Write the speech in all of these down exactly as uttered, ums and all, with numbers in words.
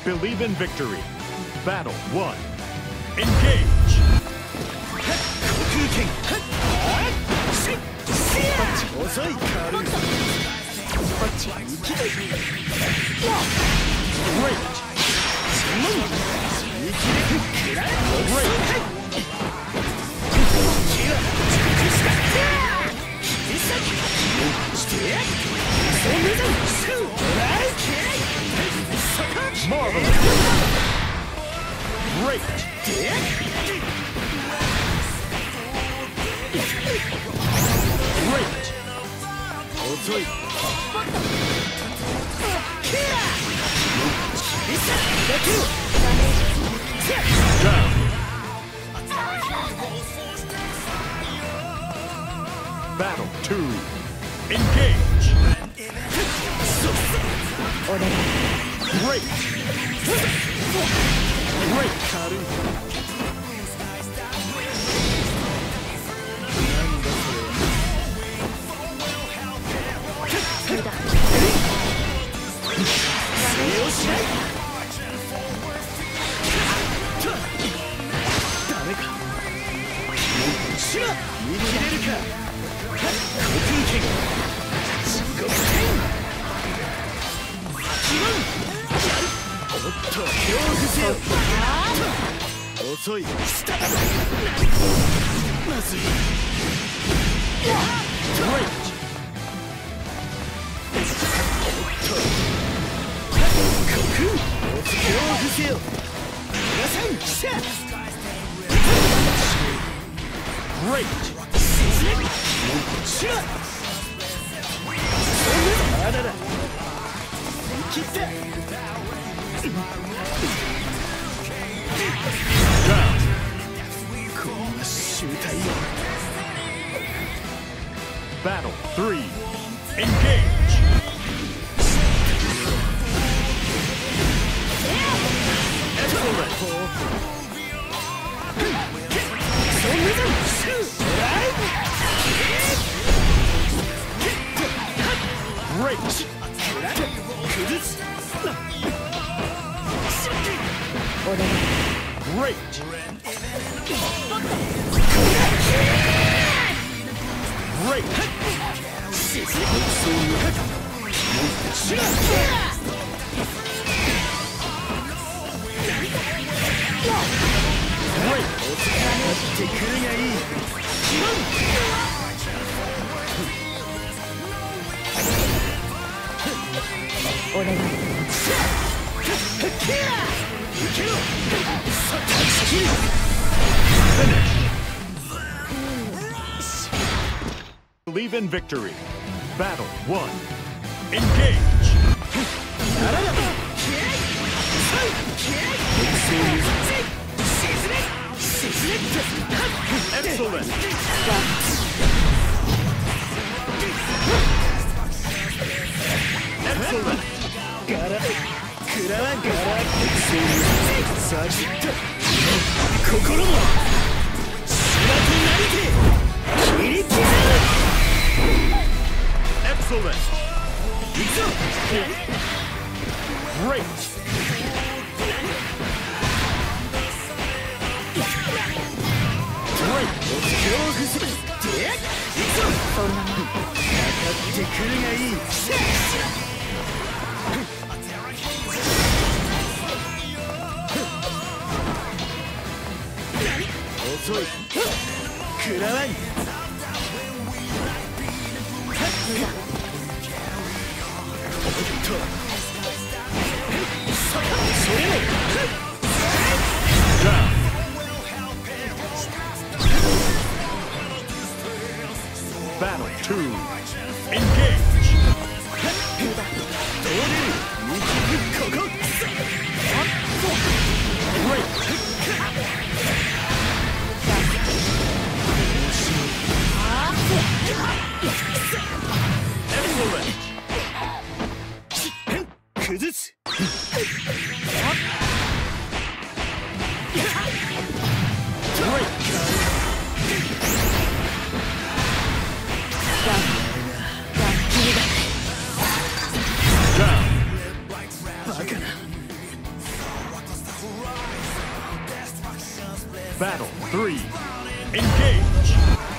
Believe in victory. Battle one. Engage. 遅い軽い Great. Marvelous. Great. Great. 遅い Down. Battle two. Engage. Great. Great. 軽い ダメかしら見切れるか航空剣地獄剣おっと恐怖せよ遅いまずい Great. 恐怖せよ皆さん来た Great. しらまだだ見切った Down. こんな集体よ Battle three. Engage. Excellent. Great. Great. Great. Great. ってくるがいい Believe in victory. Battle one. Engage. Excellent. Excellent. ガラ食らわんガラさあじっと心も島となりて切り刻む Excellent. 行くぞ Great. Great. 恐怖するで行くぞかかってくるがいい遅い食らわんおっとそれも Down. Battle two. Engage. どう出るここ Great. Excellent. 崩す Great. Battle three. Engage.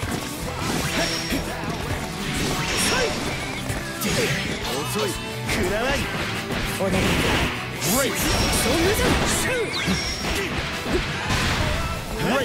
Great. Great.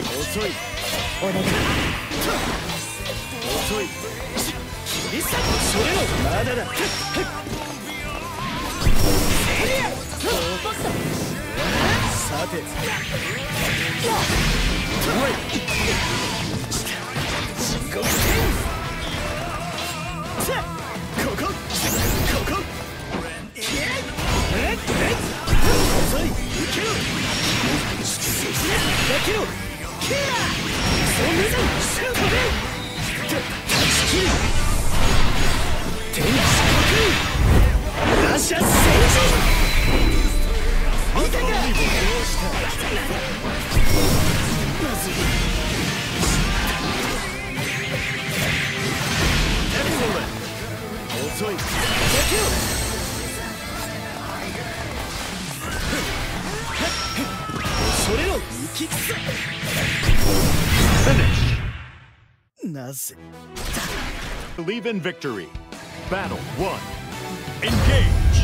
Finish. Believe in victory. Battle one. Engage.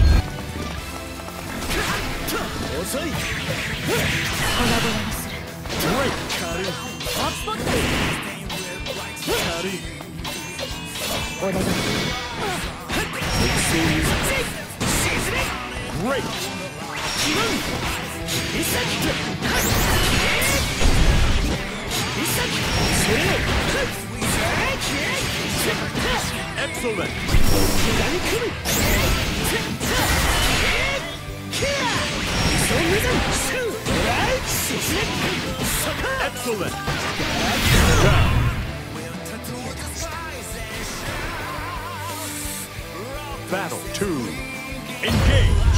Great. Great. Excellent. Excellent. Down. Battle two. Engage.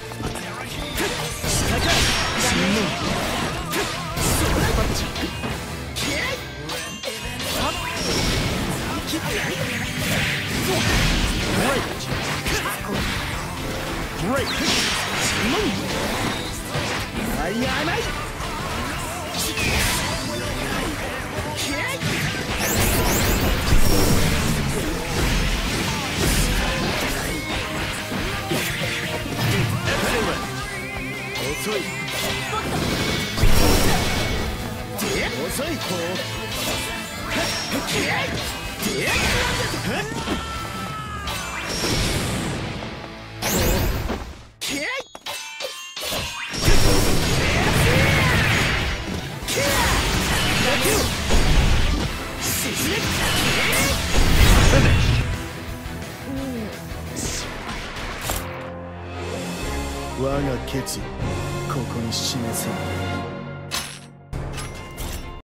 Great. Great. Finish. 我が決意ここに示せん。